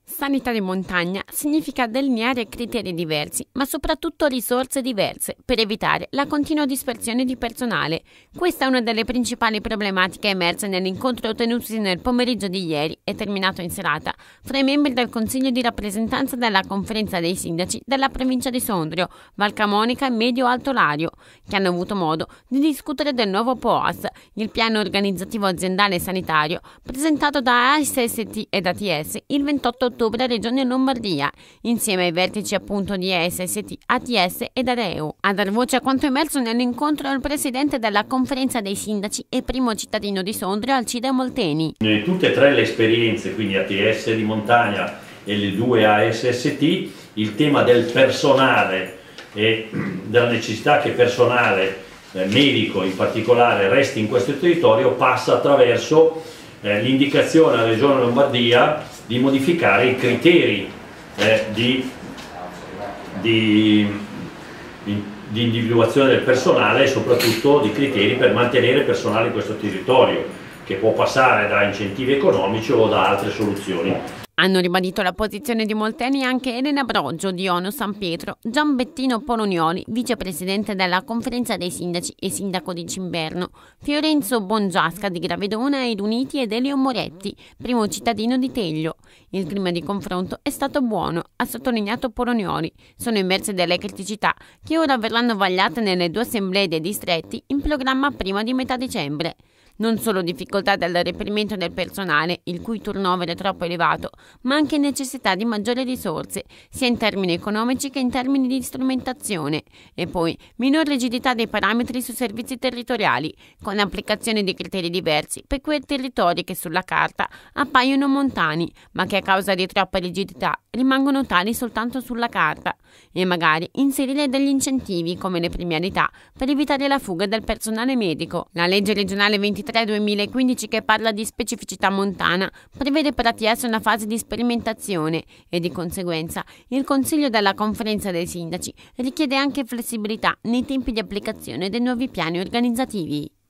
Sanità di montagna significa delineare criteri diversi, ma soprattutto risorse diverse, per evitare la continua dispersione di personale. Questa è una delle principali problematiche emerse nell'incontro tenutosi nel pomeriggio di ieri e terminato in serata fra i membri del Consiglio di rappresentanza della Conferenza dei Sindaci della provincia di Sondrio, Valcamonica e Medio Alto Lario, che hanno avuto modo di discutere del nuovo POAS, il piano organizzativo aziendale sanitario, presentato da ASST ed ATS il 28 ottobre a Regione Lombardia, insieme ai vertici appunto di ASST, ATS ed AREU. A dar voce a quanto emerso nell'incontro al presidente della Conferenza dei Sindaci e primo cittadino di Sondrio, Alcide Molteni. Tutte e tre le esperienze, quindi ATS di montagna e le due ASST, il tema del personale e della necessità che personale medico in particolare resti in questo territorio passa attraverso l'indicazione alla Regione Lombardia di modificare i criteri di individuazione del personale e soprattutto di criteri per mantenere personale in questo territorio, che può passare da incentivi economici o da altre soluzioni. Hanno ribadito la posizione di Molteni anche Elena Broggio di ONU San Pietro, Gianbettino Polonioli, vicepresidente della Conferenza dei Sindaci e sindaco di Cimberno, Fiorenzo Bongiasca di Gravedona ed Uniti ed Elio Moretti, primo cittadino di Teglio. Il clima di confronto è stato buono, ha sottolineato Polonioli. Sono emerse delle criticità che ora verranno vagliate nelle due assemblee dei distretti in programma prima di metà dicembre. Non solo difficoltà del reperimento del personale, il cui turnover è troppo elevato, ma anche necessità di maggiori risorse, sia in termini economici che in termini di strumentazione, e poi minor rigidità dei parametri sui servizi territoriali, con l'applicazione di criteri diversi per quei territori che sulla carta appaiono montani, ma che a causa di troppa rigidità rimangono tali soltanto sulla carta, e magari inserire degli incentivi come le premialità per evitare la fuga del personale medico. La legge regionale 23/2015, che parla di specificità montana, prevede per ATS una fase di sperimentazione e di conseguenza il Consiglio della Conferenza dei Sindaci richiede anche flessibilità nei tempi di applicazione dei nuovi piani organizzativi.